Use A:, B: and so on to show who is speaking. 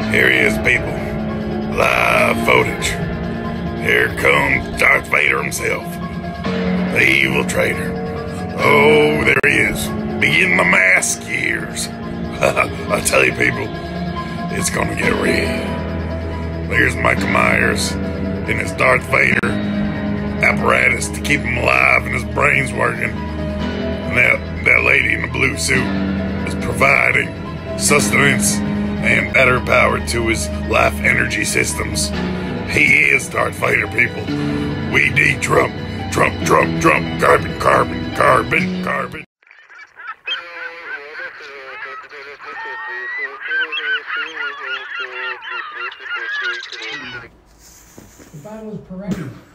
A: Here he is, people. Live footage. Here comes Darth Vader himself. The evil traitor. Oh, there he is. Begin the mask years. I tell you, people, it's gonna get real. There's Michael Myers in his Darth Vader apparatus to keep him alive and his brain's working. And that lady in the blue suit is providing sustenance and better power to his life energy systems. He is Darth Vader, people. We need Trump. Trump, Trump, Trump. Carbon, carbon, carbon, carbon.
B: The battle is perennial.